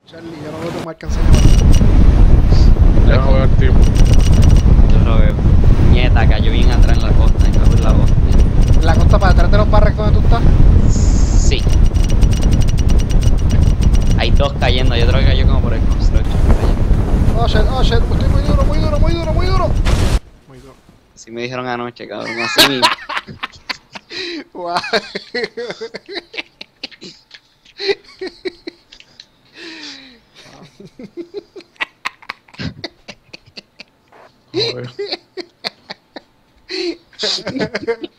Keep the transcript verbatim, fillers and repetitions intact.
Charlie, yo no veo tu marca enseñada. Yo no veo el tipo. Yo lo veo. Nieta, cayó bien atrás en la costa, en cago en la costa. ¿En la costa para detrás de los barres donde tú estás? Sí. Hay dos cayendo, hay otro que cayó como por el construction. Oh shit, oh shit, estoy muy duro, muy duro, muy duro, muy duro. Muy duro. Así me dijeron anoche, cabrón, así mismo. Guau. Joder.